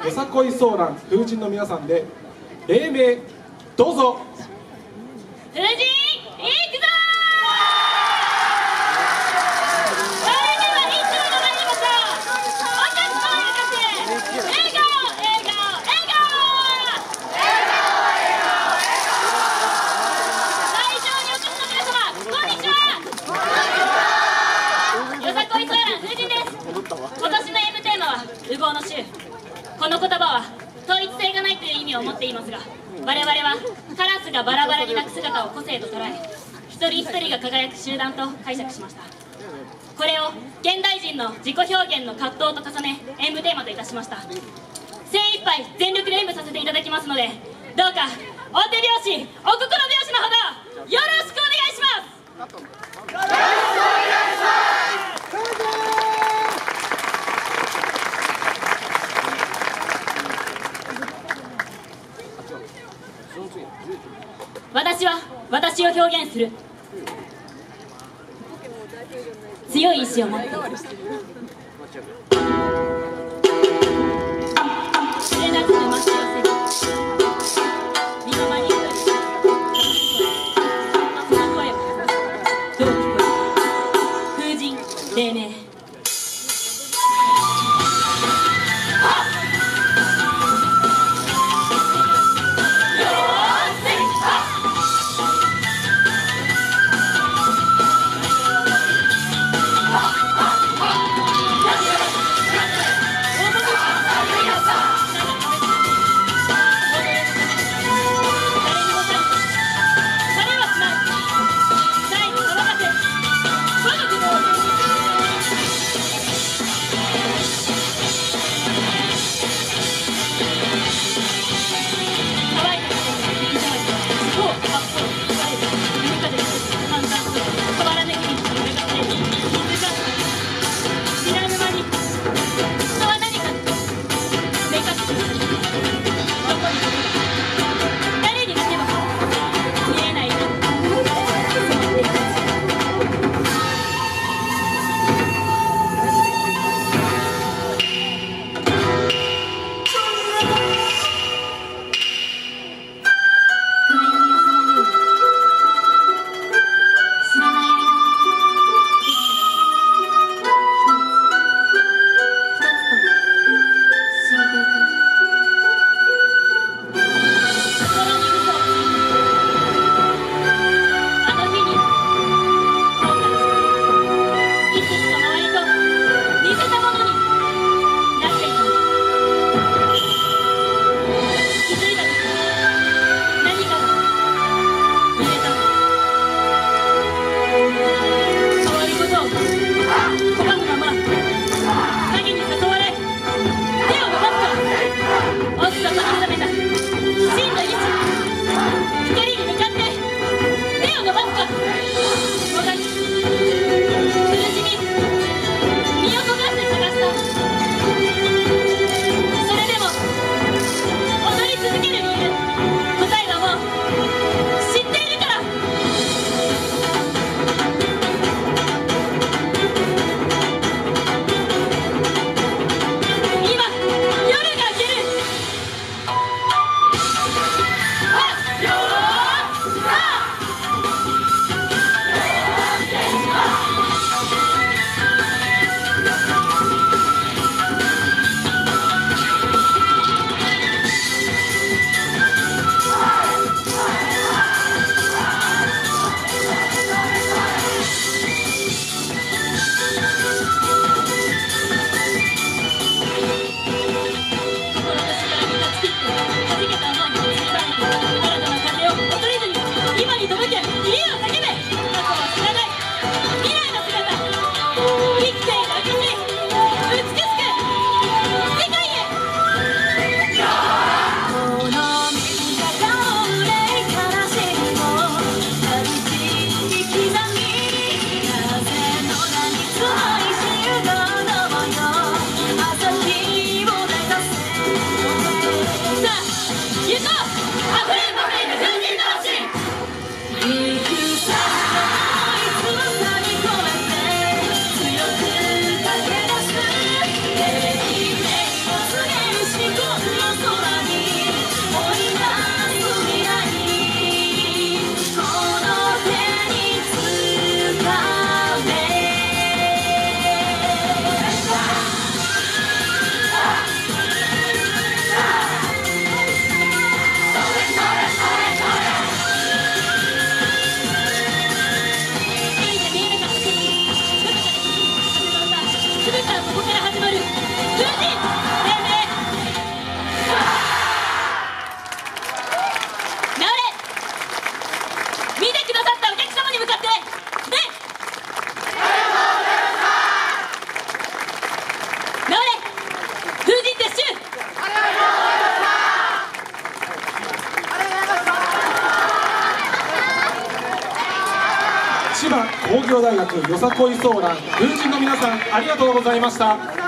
よさこいソーラン風神の皆さんで黎明、どうぞ。 風神いくぞー。それではいつもの参りましょう。お客様に向かって笑顔笑顔笑顔会場にお越しの皆様、こんにちは。よさこいソーラン風神です。今年の M テーマは烏合の衆。この言葉は統一性がないという意味を持っていますが、我々はカラスがバラバラに鳴く姿を個性と捉え、一人一人が輝く集団と解釈しました。これを現代人の自己表現の葛藤と重ね演舞テーマといたしました。精一杯全力で演舞させていただきますので、どうかお手拍子お心拍子のほどよろしくお願いします。私は私を表現する。強い意志を持っている。知れなくて待ち寄せる身の間に来るその声はどう聞こえる。風神黎明。 工業大学よさこいソーラン風神の皆さん、ありがとうございました。